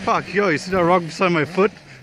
Fuck, yo, you see that rock beside my foot?